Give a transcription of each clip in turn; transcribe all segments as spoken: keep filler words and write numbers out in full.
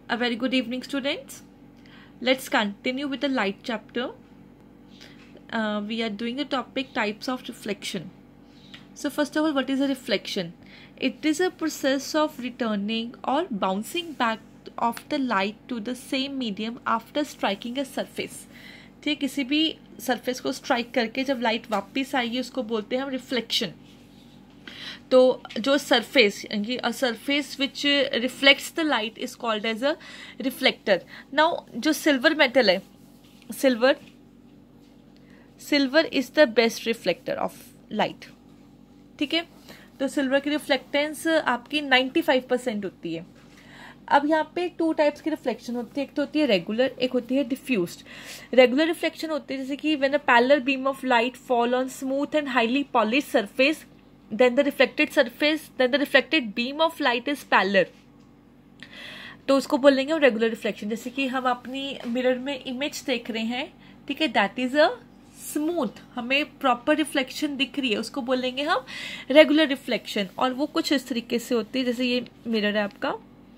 A very good evening, students. Let's continue with the light chapter. Uh, we are doing the topic types of reflection. So first of all, what is a reflection? It is a process of returning or bouncing back of the light to the same medium after striking a surface. ठीक, किसी भी surface को strike करके जब light वापस आएगी उसको बोलते हैं हम रिफ्लेक्शन. तो जो सरफेस यानी a surface which reflects the light is called as a reflector. Now जो सिल्वर मेटल है, silver silver is the best reflector of light. ठीक है, तो सिल्वर की रिफ्लेक्टेंस आपकी नाइन्टी फाइव परसेंट होती है. अब यहाँ पे टू टाइप्स की रिफ्लेक्शन होती है, एक तो होती है रेगुलर, एक होती है डिफ्यूज्ड. रेगुलर रिफ्लेक्शन होती है जैसे कि when a parallel beam of light fall on smooth and highly polished surface, then the reflected surface, then the reflected beam of light is parallel. तो उसको बोलेंगे हम रेगुलर रिफ्लेक्शन. जैसे कि हम अपनी मिरर में इमेज देख रहे हैं, ठीक है, दैट इज अ स्मूथ, हमें प्रॉपर रिफ्लेक्शन दिख रही है, उसको बोलेंगे हम रेगुलर रिफ्लेक्शन. और वो कुछ इस तरीके से होती है, जैसे ये मिरर है आपका,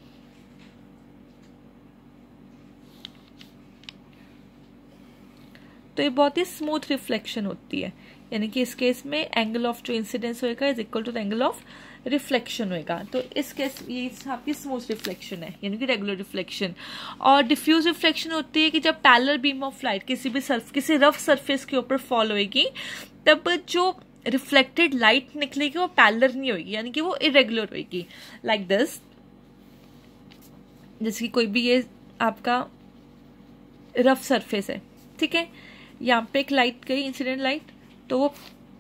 तो ये बहुत ही स्मूथ रिफ्लेक्शन होती है. यानी कि इस केस में एंगल ऑफ जो इंसिडेंस होएगा is equal to the angle of reflection होएगा. तो इस केस ये आपकी स्मूथ रिफ्लेक्शन है, यानी कि रेगुलर रिफ्लेक्शन. और डिफ्यूज रिफ्लेक्शन होती है कि जब पैरेलल बीम ऑफ लाइट किसी भी सर्फ किसी रफ सरफेस के ऊपर फॉल होएगी, तब जो रिफ्लेक्टेड लाइट निकलेगी वो पैरेलल नहीं होगी, यानी कि वो इरेगुलर होगी, लाइक दिस. जैसे कि कोई भी ये आपका रफ सरफेस है, ठीक है, यहाँ पे एक लाइट गई, इंसिडेंट लाइट, तो वो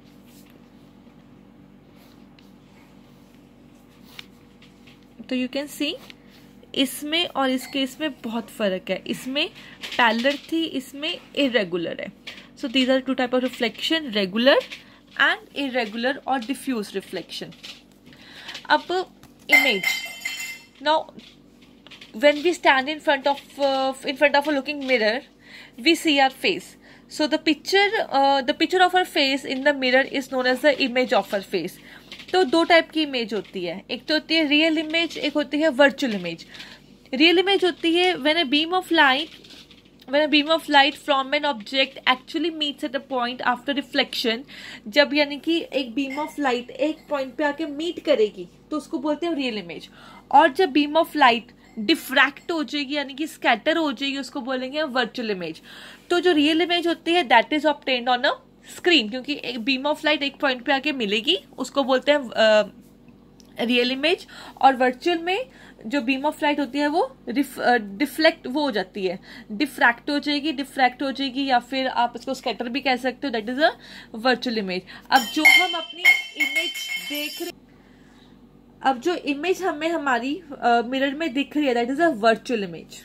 तो यू कैन सी इसमें और इस केस में बहुत फर्क है. इसमें पैरेलल थी, इसमें इरेगुलर है. So these are two type of reflection, regular and irregular और डिफ्यूज रिफ्लेक्शन. अब image, now when we stand in front of in front of a looking mirror, we see our face. So the picture uh, the picture of our face in the mirror is known as the image of our face. तो दो type की image होती है, एक तो होती है real image, एक होती है वर्चुअल इमेज. रियल इमेज होती है when a beam of light when a beam of light from an object actually meets at a point after reflection. जब यानी कि एक बीम ऑफ लाइट एक पॉइंट पे आके मीट करेगी तो उसको बोलते हैं रियल इमेज. और जब बीम ऑफ लाइट डिफ्रैक्ट हो जाएगी यानी कि स्कैटर हो जाएगी, उसको बोलेंगे वर्चुअल इमेज. तो जो रियल इमेज होती है that is obtained on a screen, क्योंकि एक बीम ऑफ लाइट एक पॉइंट पे आके मिलेगी, उसको बोलते हैं रियल इमेज. और वर्चुअल में जो बीम ऑफ लाइट होती है वो डिफ्लेक्ट वो हो जाती है, डिफ्रैक्ट हो जाएगी, डिफ्रैक्ट हो जाएगी, या फिर आप इसको स्कैटर भी कह सकते हो, that is a virtual image. अब जो हम अपनी इमेज देख रहे अब जो इमेज हमें हमारी मिरर uh, में दिख रही है that is a virtual image.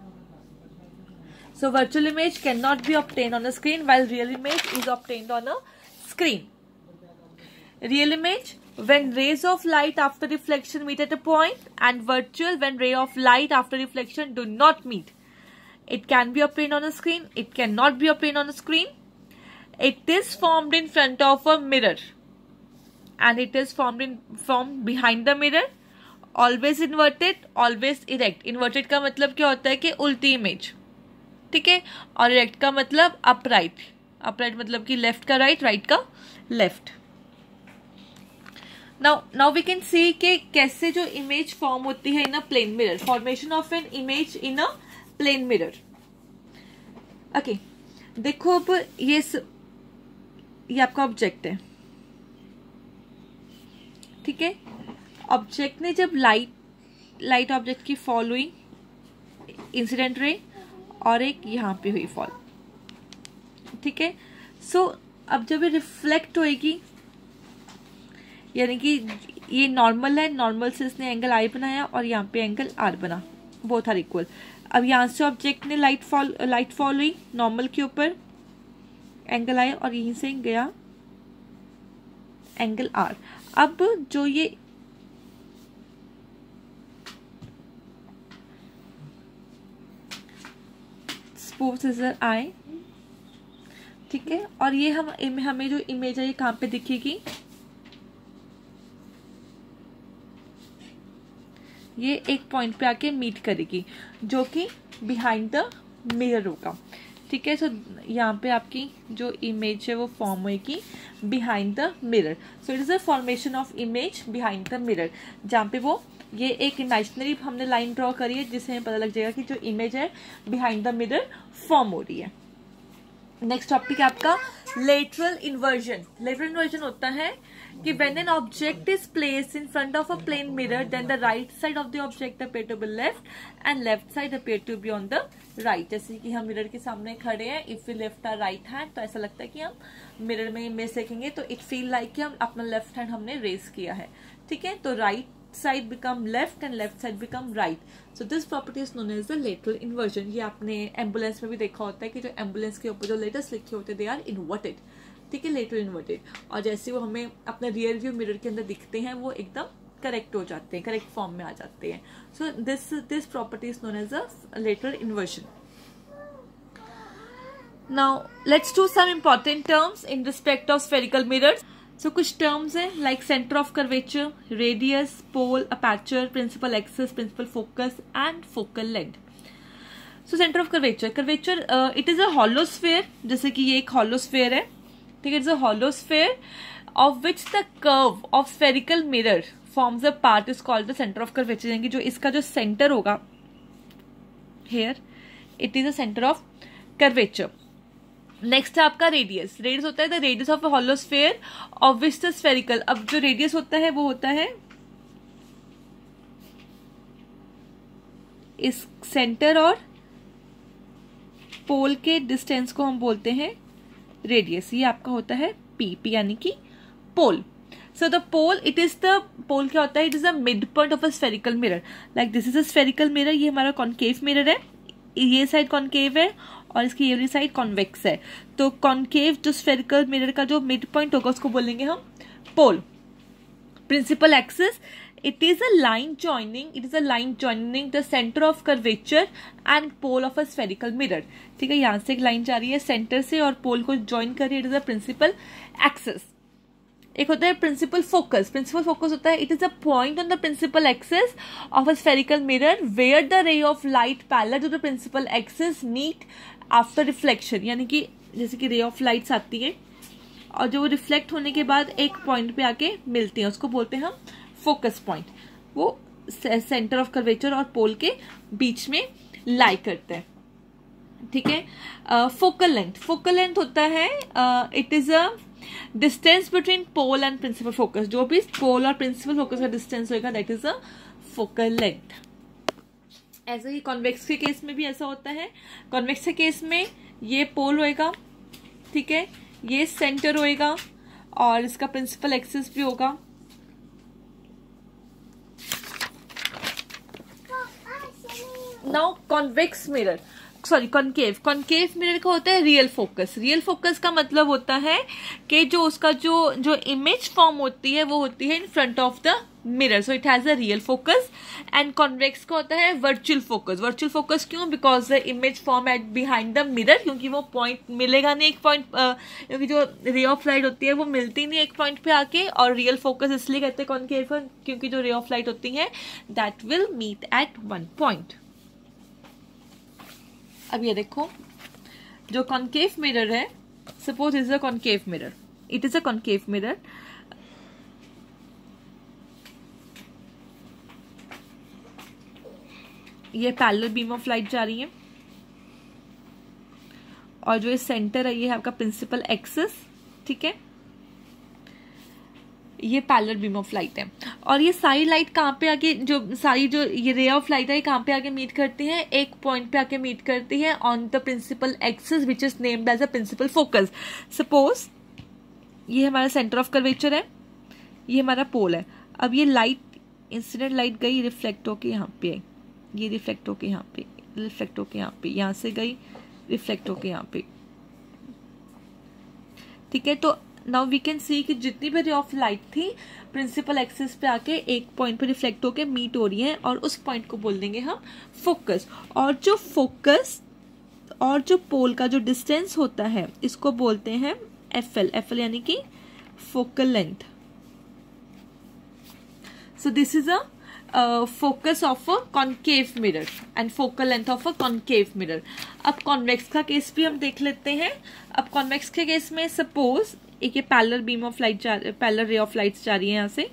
So virtual image can not be obtained on a screen while real image is obtained on a screen. Real image when rays of light after reflection meet at a point, and virtual when ray of light after reflection do not meet. It can be obtained on a screen, it cannot be obtained on a screen. It is formed in front of a mirror and it is formed in from behind the mirror. Always inverted, always erect. Inverted का मतलब क्या होता है कि उल्टी image, ठीक है, और erect का मतलब upright. upright मतलब कि left का right, right का left. Now, now we can see कि कैसे जो इमेज फॉर्म होती है in a plane mirror. Formation of an image in a plane mirror. Okay, देखो अब ये स, ये आपका ऑब्जेक्ट है, ठीक है. ऑब्जेक्ट ने जब लाइट लाइट ऑब्जेक्ट की फॉल हुई, इंसिडेंट रे, और एक यहाँ पे हुई फॉल, ठीक है. सो so, अब जब ये रिफ्लेक्ट होएगी, यानी कि ये नॉर्मल है, नॉर्मल से इसने एंगल आई बनाया और यहाँ पे एंगल आर बना, बोथ आर इक्वल. अब यहाँ से ऑब्जेक्ट ने लाइट फॉल लाइट फॉल हुई नॉर्मल के ऊपर, एंगल आया, और यहीं से गया एंगल आर. अब जो ये स्पूफ सिजर आए, ठीक है, और ये हम हमें जो इमेज है ये कहाँ पे दिखेगी, ये एक पॉइंट पे आके मीट करेगी जो कि बिहाइंड द मिरर होगा, ठीक है। सो यहाँ पे आपकी जो इमेज है वो फॉर्म होगी behind the mirror. So it is a formation of image behind the mirror, जहाँ पे वो ये एक इमेजिनरी हमने लाइन ड्रॉ करी है जिससे हमें पता लग जाएगा कि जो इमेज है बिहाइंड द मिरर फॉर्म हो रही है। नेक्स्ट टॉपिक है आपका लेटरल इन्वर्जन। लेटरल इन्वर्जन होता है कि when an object is placed in front of a plane mirror then the right side of the object appear to be left and left side appear to be on the right. जैसे कि हम mirror के सामने खड़े हैं, if we lift our right hand तो ऐसा लगता है कि हम मिरर में इमेज देखेंगे तो इट फील लाइक कि हम अपना लेफ्ट हैंड हमने रेज किया है, ठीक है। तो right side become left and left side become right. So this property is known as the lateral inversion. ये आपने एम्बुलेंस में भी देखा होता है कि जो एम्बुलेंस के ऊपर जो लेटर्स लिखे होते हैं दे आर इन्वर्टेड, ठीक है, लेटरल इन्वर्टेड। और जैसे वो हमें अपने रियर व्यू मिरर के अंदर दिखते हैं वो एकदम करेक्ट हो जाते हैं, करेक्ट फॉर्म में आ जाते हैं। So this this property is known as a lateral inversion. Now let's do some important terms in respect of spherical mirrors. So so, कुछ टर्म्स हैं like centre of curvature, radius, pole, aperture, principal axis, principal focus and focal length. So centre of curvature, curvature it is a hollow sphere, जैसे कि ये एक hollow sphere है, ठीक है। It's a hollow sphere of which the curve of spherical mirror forms a part is called the centre of curvature. यानी कि जो इसका जो सेंटर होगा here, it is a centre of curvature. Next है आपका रेडियस। रेडियस होता है the radius of a hollow sphere of which the spherical, अब जो रेडियस होता है वो होता है इस सेंटर और पोल के डिस्टेंस को हम बोलते हैं रेडियस। ये आपका होता है पी, पी यानी कि pole. So the pole, it is the pole क्या होता है, it is the mid point of a spherical mirror. Like this is a spherical mirror, ये हमारा कॉन्केव मिरर है, ये साइड कॉन्केव है और इसकी ये वाली साइड कॉन्वेक्स है। तो कॉन्केव जो स्फेरिकल मिरर का जो मिड पॉइंट होगा उसको बोलेंगे हम pole. Principal axis, it is a line joining it is a line joining the centre of curvature and pole of a spherical mirror, ठीक है। यहां से एक लाइन जा रही है सेंटर से और पोल को ज्वाइन कर रही है, it is a principal axis. एक होता है प्रिंसिपल फोकस। प्रिंसिपल फोकस होता है it is a point on the principal axis of a spherical mirror where the ray of light parallel to the principal axis meet after reflection. यानी कि जैसे कि ray of lights आती है और जो रिफ्लेक्ट होने के बाद एक पॉइंट पे आके मिलती हैं उसको बोलते हैं हम फोकस पॉइंट। वो सेंटर ऑफ कर्वेचर और पोल के बीच में लाई करते हैं, ठीक है। फोकल लेंथ, फोकल लेंथ होता है it is a distance between pole and principal focus. जो भी पोल और प्रिंसिपल फोकस का डिस्टेंस होगा that is a focal length. ऐसे ही कॉन्वेक्स के केस में भी ऐसा होता है। कॉन्वेक्स के केस में ये पोल होएगा, ठीक है, ये सेंटर होएगा और इसका प्रिंसिपल एक्सिस भी होगा। Now convex mirror, sorry concave, concave mirror का होता है रियल फोकस। रियल फोकस का मतलब होता है कि जो उसका जो जो इमेज फॉर्म होती है वो होती है in front of the mirror, so it has a real focus. And convex का होता है वर्चुअल फोकस। वर्चुअल फोकस क्यों? Because the image form at behind the mirror, क्योंकि वो पॉइंट मिलेगा नहीं एक पॉइंट, क्योंकि जो रे ऑफ लाइट होती है वो मिलती नहीं एक पॉइंट पे आके। और रियल फोकस इसलिए कहते हैं कॉन्केव क्योंकि जो रे ऑफ लाइट होती है that will meet at one point. अब ये देखो जो कॉन्केव मिरर है, suppose is a concave mirror, it is a concave mirror. ये पैरेलल बीम ऑफ लाइट जा रही है और जो ये सेंटर है ये है आपका प्रिंसिपल एक्सिस, ठीक है। ये पैरेलल बीम ऑफ लाइट है और ये सारी लाइट कहाँ पे आके, जो सारी जो ये रे ऑफ लाइट है कहाँ पे आके मीट करती है, एक पॉइंट पे आके मीट करती है on the principal axis which is named as a principal focus. Suppose ये हमारा सेंटर ऑफ कर्वेचर है, ये हमारा पोल है। अब ये लाइट, इंसिडेंट लाइट गई, रिफ्लेक्ट होके यहाँ पे आई, ये रिफ्लेक्ट होके यहाँ पे, रिफ्लेक्ट होके यहाँ पे, यहाँ से गई, रिफ्लेक्ट होके यहाँ पे, ठीक है। तो नाउ वी कैन सी कि जितनी भी रे ऑफ लाइट थी प्रिंसिपल एक्सिस पे आके एक पॉइंट पे रिफ्लेक्ट होके मीट हो रही है और उस पॉइंट को बोल देंगे हम फोकस। और जो फोकस और जो पोल का जो डिस्टेंस होता है इसको बोलते हैं एफ एल, एफ एल यानी कि focal length. So this is a focus of a concave mirror and focal length of a concave mirror. अब कॉन्वेक्स का केस भी हम देख लेते हैं। अब कॉन्वेक्स के केस में सपोज एक ये पैरेलल बीम ऑफ लाइट जा पैरेलल रे ऑफ लाइट्स जा रही है यहाँ से,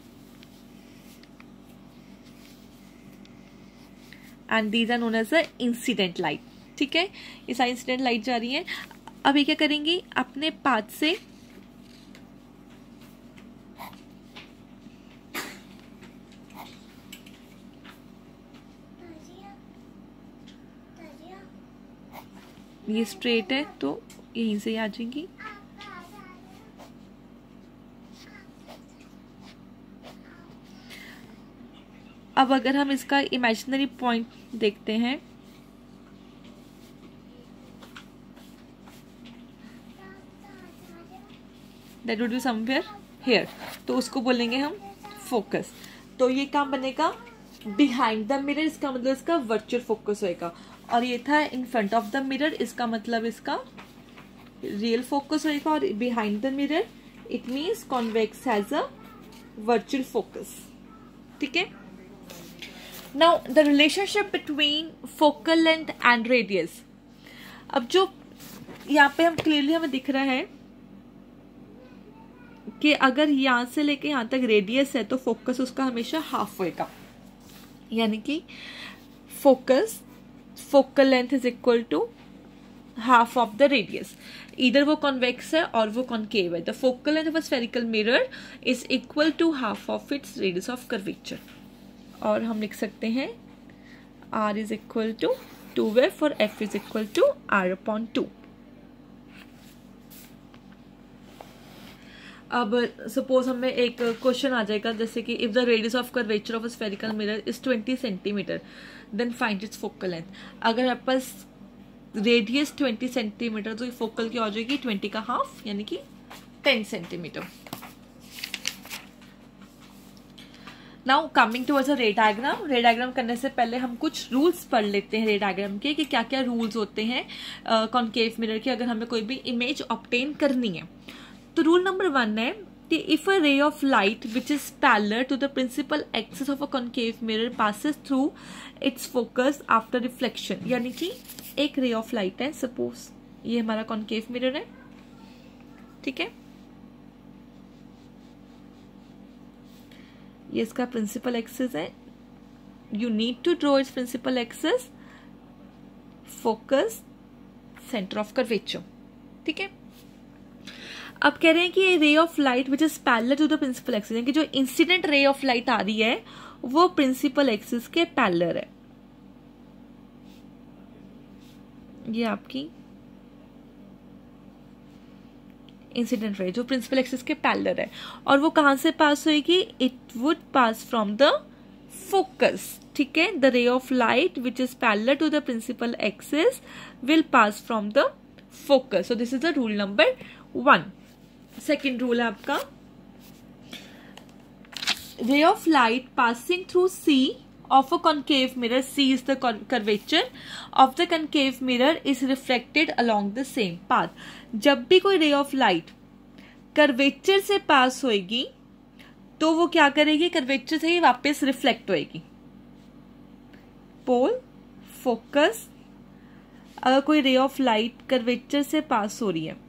and these are known as a incident light. ठीक है, ये सारी इंसिडेंट लाइट जा रही है। अब ये क्या करेंगी, अपने पाथ से ये स्ट्रेट है तो यहीं से आ जाएंगी। अब अगर हम इसका इमेजिनरी पॉइंट देखते हैं, that would be somewhere here, तो उसको बोलेंगे हम फोकस। तो ये काम बनेगा बिहाइंड द मिरर, इसका मतलब इसका वर्चुअल फोकस होएगा। और ये था in front of the mirror, इसका मतलब इसका रियल फोकस होएगा। और behind the mirror it means convex has a virtual focus. ठीक है, now the relationship between focal length and radius. अब जो यहाँ पे हम क्लियरली हमें दिख रहा है कि अगर यहां से लेके यहां तक रेडियस है तो फोकस उसका हमेशा हाफ होएगा, यानी कि focus focal length is equal to half of the radius. इधर वो कॉन्वेक्स है और वो कॉन्केव है। The focal length of a spherical mirror is equal to half of its radius of curvature. और हम लिख सकते हैं R is equal to two F और F is equal to R upon two. अब सपोज हमें एक क्वेश्चन आ जाएगा जैसे कि if the radius of curvature of a spherical mirror is twenty centimetre then find its focal length. अगर आपके पास रेडियस ट्वेंटी सेंटीमीटर तो फोकल की हो जाएगी ट्वेंटी का हाफ, यानी कि ten centimetre. Now coming towards a ray diagram. रे डायग्राम करने से पहले हम कुछ रूल्स पढ़ लेते हैं रे डायग्राम के, कि क्या क्या रूल्स होते हैं कॉन्केव मिरर के अगर हमें कोई भी इमेज ऑब्टेन करनी है। तो रूल नंबर वन है कि if a ray of light which is parallel to the principal axis of a concave mirror passes through its focus after reflection, यानी कि एक रे ऑफ लाइट है, सपोज ये हमारा कॉन्केव मिरर है। ठीक है, ये इसका प्रिंसिपल एक्सिस है। You need to draw its principal axis, focus, centre of curvature. ठीक है, अब कह रहे हैं कि ray of light which is parallel to the principal axis, यानी कि जो इंसिडेंट रे ऑफ लाइट आ रही है वो प्रिंसिपल एक्सिस के पैरेलल है। ये आपकी इंसिडेंट रे जो प्रिंसिपल एक्सिस के पैरेलल है, और वो कहां से पास होएगी, it would pass from the focus. ठीक है, the ray of light which is parallel to the principal axis will pass from the focus. So this is the rule number one. Second rule है आपका, ray of light passing through C of a concave mirror, C is the curvature of the concave mirror, is reflected along the same path. जब भी कोई ray of light curvature से pass होएगी तो वो क्या करेगी, कर्वेचर से ही वापस रिफ्लेक्ट होएगी। पोल, फोकस, अगर कोई रे ऑफ लाइट कर्वेचर से पास हो रही है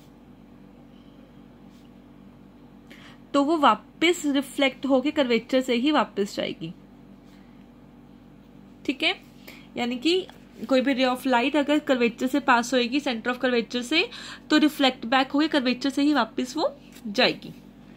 तो वो वापस रिफ्लेक्ट होके कर्वेचर से ही वापस जाएगी। ठीक है, यानी कि कोई भी रे ऑफ लाइट अगर कर्वेचर से पास होएगी, सेंटर ऑफ कर्वेचर से, तो रिफ्लेक्ट बैक होके कर्वेचर से ही वापस वो जाएगी।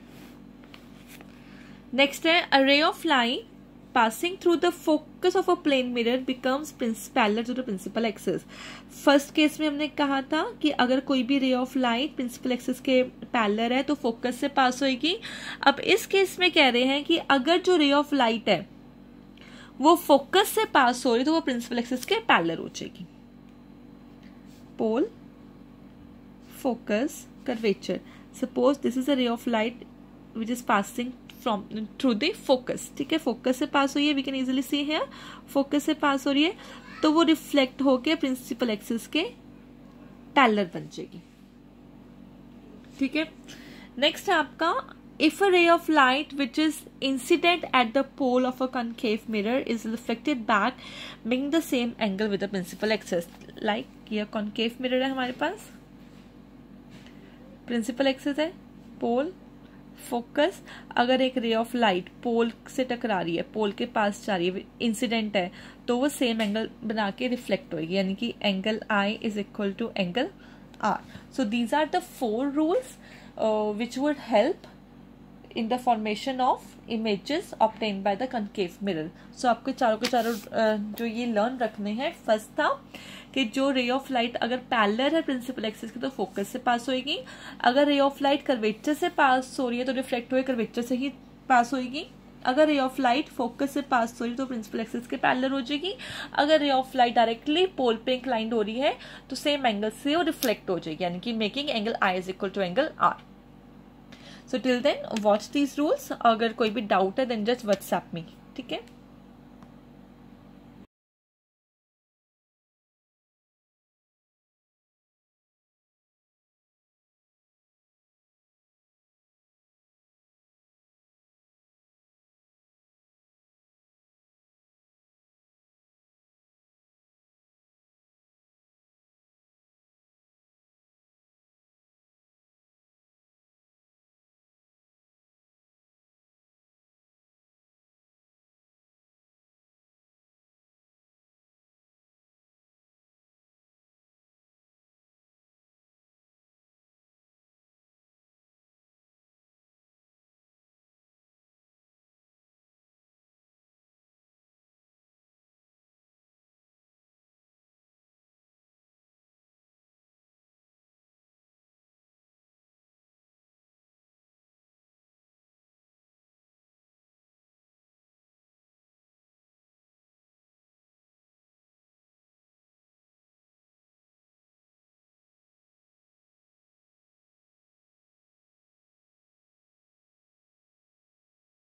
नेक्स्ट है, a ray of light passing through the focus of a plane mirror becomes parallel to the principal axis. First case में हमने कहा था कि अगर कोई भी ray of light principal axis के पैरेलल है तो फोकस से पास होएगी। अब इस केस में कह रहे हैं कि अगर जो रे ऑफ लाइट है वो फोकस से पास हो रही तो वो प्रिंसिपल एक्सिस के पैरेलल हो जाएगी। Pole, focus, curvature. Suppose this is a ray of light which is passing from through the focus. ठीक है, फोकस से पास हुई है, we can easily see here, focus से पास हो रही है तो वो रिफ्लेक्ट होके प्रिंसिपल एक्सिस के पैरेलल बन जाएगी। ठीक है, नेक्स्ट है आपका if a ray of light which is incident at the pole of a concave mirror is reflected back making the same angle with the principal axis, like ये concave mirror है हमारे पास, principal axis है, pole, focus, अगर एक ray of light पोल से टकरा रही है, पोल के पास जा रही है, इंसिडेंट है, तो वो सेम एंगल बना के रिफ्लेक्ट होगी, यानी कि angle I is equal to angle R. So these are the four rules uh, which would help in the formation of images obtained by the concave mirror. So आपके चारों के चारों uh, जो ये लर्न रखने हैं, फर्स्ट था कि जो रे ऑफ लाइट अगर पैरेलल है प्रिंसिपल एक्सिस के तो फोकस से पास होएगी, अगर रे ऑफ लाइट कर्वेचर से पास हो रही है तो रिफ्लेक्ट हुए कर्वेचर से ही पास होएगी, अगर रे ऑफ लाइट फोकस से पास हो रही है तो प्रिंसिपल एक्सिस के पैरेलल हो जाएगी, अगर रे ऑफ लाइट डायरेक्टली पोल पे इंक्लाइंड हो रही है तो सेम एंगल से वो रिफ्लेक्ट हो जाएगी, यानी कि making angle I is equal to angle R. So till then watch these rules. अगर कोई भी डाउट है देन जस्ट व्हाट्सएप मी. ठीक है.